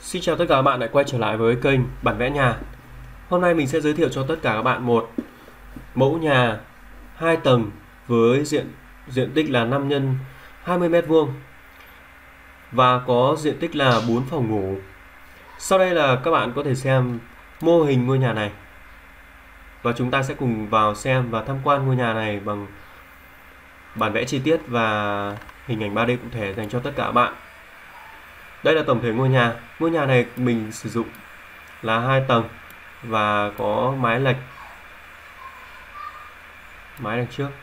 Xin chào tất cả các bạn đã quay trở lại với kênh Bản vẽ nhà. Hôm nay mình sẽ giới thiệu cho tất cả các bạn một mẫu nhà 2 tầng với diện tích là 5 x 20 m² và có diện tích là 4 phòng ngủ. Sau đây là các bạn có thể xem mô hình ngôi nhà này. Và chúng ta sẽ cùng vào xem và tham quan ngôi nhà này bằng bản vẽ chi tiết và hình ảnh 3D cụ thể dành cho tất cả các bạn. Đây là tổng thể ngôi nhà. Ngôi nhà này mình sử dụng là 2 tầng và có mái lệch, mái đằng trước.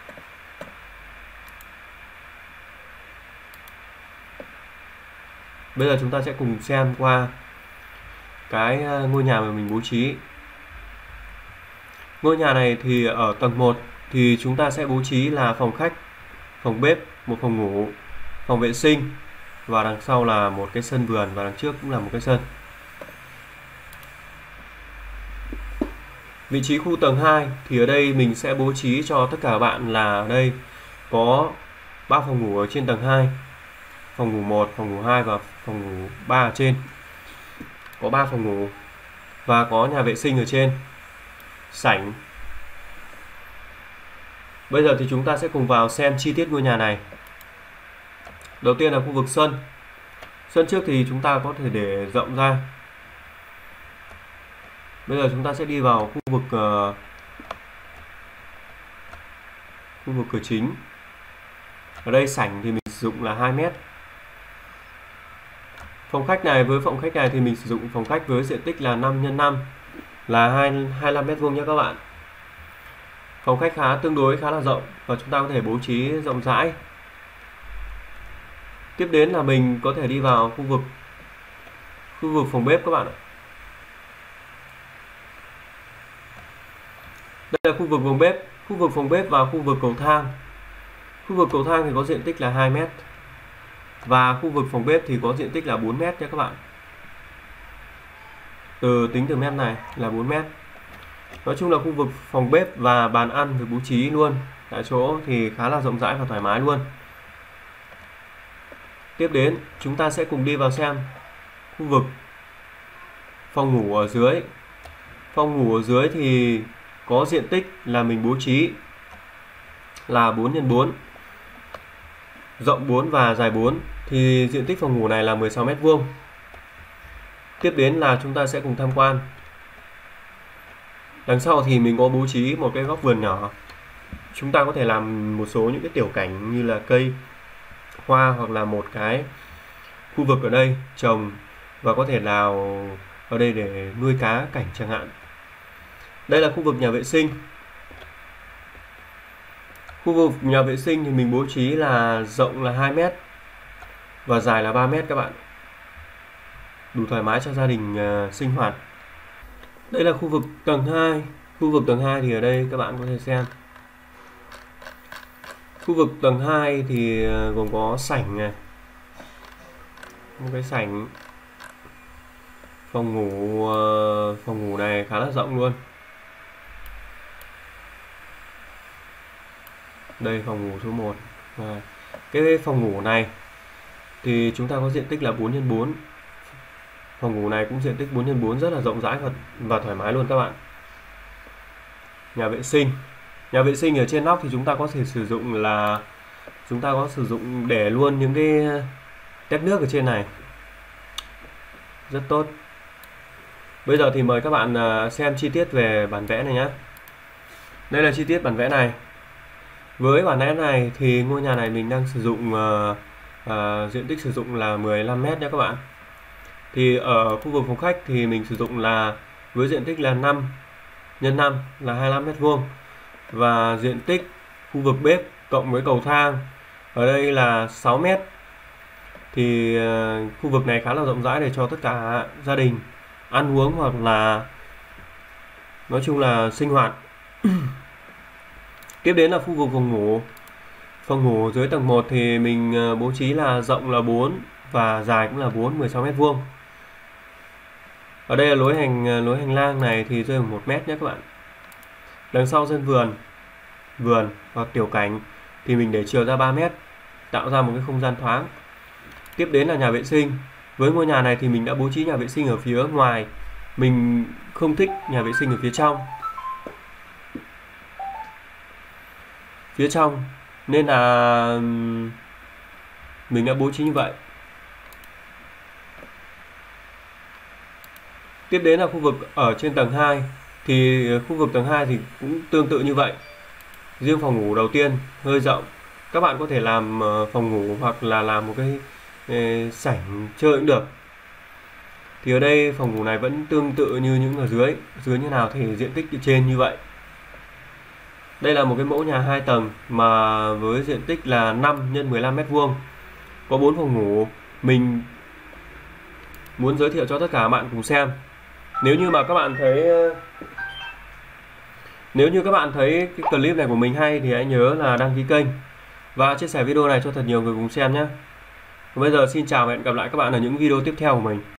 Bây giờ chúng ta sẽ cùng xem qua cái ngôi nhà mà mình bố trí. Ngôi nhà này thì ở tầng 1 thì chúng ta sẽ bố trí là phòng khách, phòng bếp, một phòng ngủ, phòng vệ sinh và đằng sau là một cái sân vườn và đằng trước cũng là một cái sân. Vị trí khu tầng 2 thì ở đây mình sẽ bố trí cho tất cả các bạn là ở đây có 3 phòng ngủ ở trên tầng 2, phòng ngủ 1, phòng ngủ 2 và phòng ngủ 3 ở trên. Có 3 phòng ngủ và có nhà vệ sinh ở trên, sảnh. Bây giờ thì chúng ta sẽ cùng vào xem chi tiết ngôi nhà này. Đầu tiên là khu vực sân. Sân trước thì chúng ta có thể để rộng ra. Bây giờ chúng ta sẽ đi vào khu vực cửa chính. Ở đây sảnh thì mình sử dụng là 2 m. Phòng khách này, với phòng khách này thì mình sử dụng phòng khách với diện tích là 5 x 5 là 25 m² nhé các bạn. Phòng khách tương đối khá là rộng và chúng ta có thể bố trí rộng rãi. Tiếp đến là mình có thể đi vào khu vực phòng bếp các bạn ạ. Đây là khu vực phòng bếp và khu vực cầu thang. Khu vực cầu thang thì có diện tích là 2 m và khu vực phòng bếp thì có diện tích là 4 m nhé các bạn. Tính từ mét này là 4 m. Nói chung là khu vực phòng bếp và bàn ăn được bố trí luôn tại chỗ thì khá là rộng rãi và thoải mái luôn. Tiếp đến chúng ta sẽ cùng đi vào xem khu vực phòng ngủ ở dưới. Phòng ngủ ở dưới thì có diện tích là mình bố trí là 4 x 4, rộng 4 và dài 4 thì diện tích phòng ngủ này là 16 m². Tiếp đến là chúng ta sẽ cùng tham quan. Đằng sau thì mình có bố trí một cái góc vườn nhỏ. Chúng ta có thể làm một số những cái tiểu cảnh như là cây, hoa hoặc là một cái khu vực ở đây trồng và có thể nào ở đây để nuôi cá cảnh chẳng hạn. Đây là khu vực nhà vệ sinh. Khu vực nhà vệ sinh thì mình bố trí là rộng là 2 m và dài là 3 m các bạn. Đủ thoải mái cho gia đình sinh hoạt. Đây là khu vực tầng 2. Khu vực tầng 2 thì ở đây các bạn có thể xem. Khu vực tầng 2 thì gồm có sảnh này, một cái sảnh, phòng ngủ này khá là rộng luôn. Đây phòng ngủ số 1. Và cái phòng ngủ này thì chúng ta có diện tích là 4 x 4. Phòng ngủ này cũng diện tích 4 x 4 rất là rộng rãi và thoải mái luôn các bạn. Nhà vệ sinh ở trên nóc thì chúng ta có thể sử dụng để luôn những cái tép nước ở trên này. Rất tốt. Bây giờ thì mời các bạn xem chi tiết về bản vẽ này nhé. Đây là chi tiết bản vẽ này. Với bản vẽ này thì ngôi nhà này mình đang sử dụng diện tích sử dụng là 15 m nhé các bạn. Thì ở khu vực phòng khách thì mình sử dụng là với diện tích là 5 x 5 là 25 m². Và diện tích khu vực bếp cộng với cầu thang ở đây là 6 m. Thì khu vực này khá là rộng rãi để cho tất cả gia đình ăn uống hoặc là nói chung là sinh hoạt. Tiếp đến là khu vực phòng ngủ. Phòng ngủ dưới tầng 1 thì mình bố trí là rộng là 4 và dài cũng là 4, 16 m². Ở đây là lối hành lang này thì rơi vào 1 m nhé các bạn. Đằng sau sân vườn hoặc tiểu cảnh thì mình để chiều ra 3 m, tạo ra một cái không gian thoáng. Tiếp đến là nhà vệ sinh. Với ngôi nhà này thì mình đã bố trí nhà vệ sinh ở phía ngoài, mình không thích nhà vệ sinh ở phía trong nên là mình đã bố trí như vậy. Tiếp đến là khu vực ở trên tầng 2, thì khu vực tầng 2 thì cũng tương tự như vậy. Riêng phòng ngủ đầu tiên hơi rộng, các bạn có thể làm phòng ngủ hoặc là làm một cái sảnh chơi cũng được. Thì ở đây phòng ngủ này vẫn tương tự như những ở dưới như nào thì diện tích trên như vậy. Đây là một cái mẫu nhà 2 tầng mà với diện tích là 5 x 15 m², có 4 phòng ngủ. Mình muốn giới thiệu cho tất cả các bạn cùng xem. Nếu như các bạn thấy cái clip này của mình hay thì hãy nhớ là đăng ký kênh và chia sẻ video này cho thật nhiều người cùng xem nhé. Bây giờ xin chào và hẹn gặp lại các bạn ở những video tiếp theo của mình.